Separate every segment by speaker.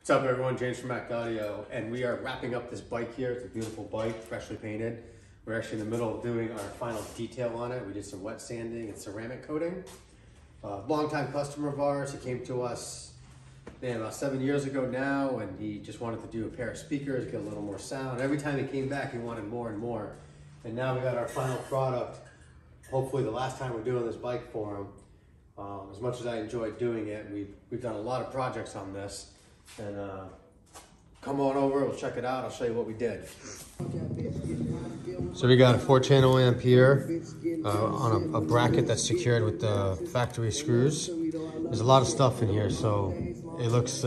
Speaker 1: What's up everyone, James from Mac Audio, and we are wrapping up this bike here. It's a beautiful bike, freshly painted. We're actually in the middle of doing our final detail on it. We did some wet sanding and ceramic coating. Longtime customer of ours, he came to us about 7 years ago now, and he just wanted to do a pair of speakers, get a little more sound. Every time he came back, he wanted more and more. And now we got our final product. Hopefully the last time we're doing this bike for him. As much as I enjoyed doing it, we've done a lot of projects on this. And come on over, we'll check it out. I'll show you what we did. So we got a 4-channel amp here on a bracket that's secured with the factory screws. There's a lot of stuff in here, so it looks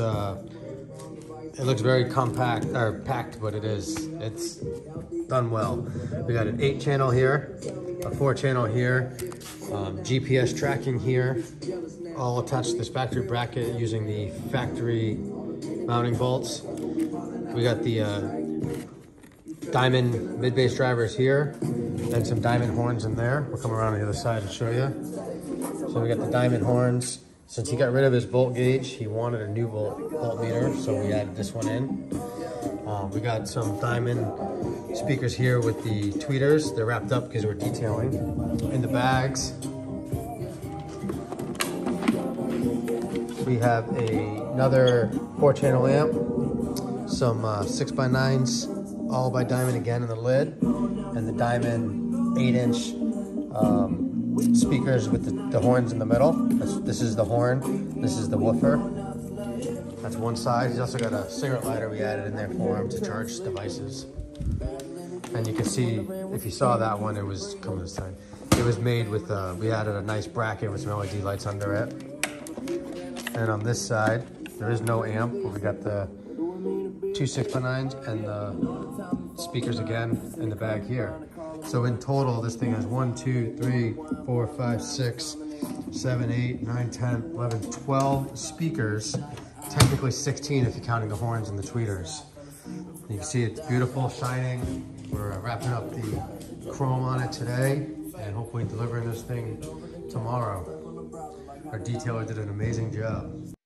Speaker 1: very compact or packed, but it's done well. We got an 8-channel here, a 4-channel here, GPS tracking here, all attached to this factory bracket using the factory mounting bolts. We got the diamond mid-bass drivers here and some diamond horns in there. We'll come around on the other side and show you. So we got the diamond horns. Since he got rid of his volt gauge, he wanted a new voltmeter, so we added this one in. We got some diamond speakers here with the tweeters. They're wrapped up because we're detailing. In the bags, we have another 4-channel amp, some 6x9s, all by Diamond again in the lid, and the Diamond 8-inch speakers with the horns in the middle. This is the horn, this is the woofer. That's one side. He's also got a cigarette lighter we added in there for him to charge devices. And you can see, if you saw that one, it was coming this time. It was made with, we added a nice bracket with some LED lights under it. And on this side, there is no amp, but we got the 2 6x9s and the speakers again in the bag here. So in total, this thing has 1, 2, 3, 4, 5, 6, 7, 8, 9, 10, 11, 12 speakers. Technically 16 if you're counting the horns and the tweeters. You can see it's beautiful, shining. We're wrapping up the chrome on it today and hopefully delivering this thing tomorrow. Our detailer did an amazing job.